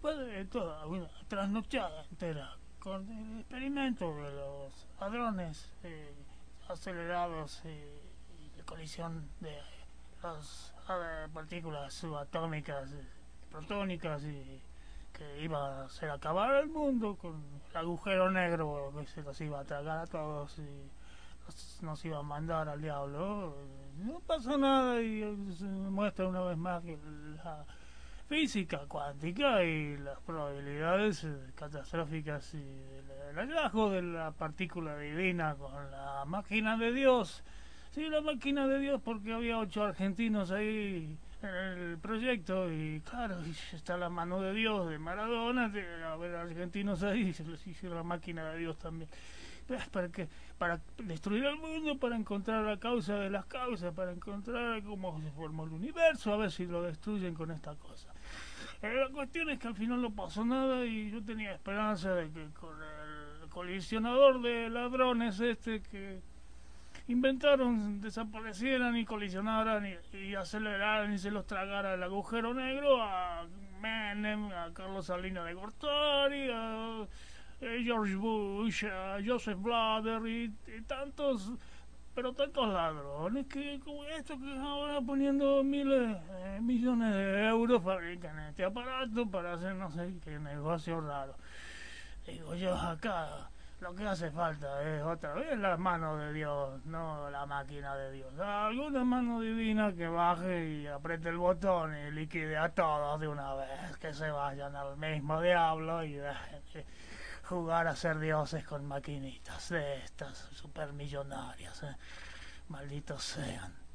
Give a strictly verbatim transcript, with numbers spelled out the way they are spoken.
después de toda una trasnochada entera con el experimento de los hadrones eh, acelerados eh, y la colisión de las eh, partículas subatómicas, eh, protónicas, y que iba a hacer acabar el mundo con el agujero negro que se los iba a tragar a todos y nos, nos iba a mandar al diablo. No pasó nada y se muestra una vez más que la física cuántica y las probabilidades eh, catastróficas y el hallazgo de la partícula divina con la máquina de Dios. Sí, la máquina de Dios, porque había ocho argentinos ahí en el proyecto y claro, y está la mano de Dios de Maradona, de haber argentinos ahí, se les hizo la máquina de Dios también. ¿Para qué? Para destruir el mundo, para encontrar la causa de las causas, para encontrar cómo se formó el universo, a ver si lo destruyen con esta cosa. Eh, la cuestión es que al final no pasó nada y yo tenía esperanza de que con el colisionador de ladrones este que inventaron desaparecieran y colisionaran y, y aceleraran y se los tragara el agujero negro a Menem, a Carlos Salinas de Gortari, a George Bush, a Joseph Blatter y, y tantos, pero tantos ladrones que como esto que ahora poniendo miles, eh, millones de euros fabrican este aparato para hacer no sé qué negocio raro. Digo yo, acá lo que hace falta es otra vez la mano de Dios, no la máquina de Dios. Alguna mano divina que baje y apriete el botón y liquide a todos de una vez, que se vayan al mismo diablo y dejen de jugar a ser dioses con maquinitas de estas supermillonarias, ¿eh? Malditos sean.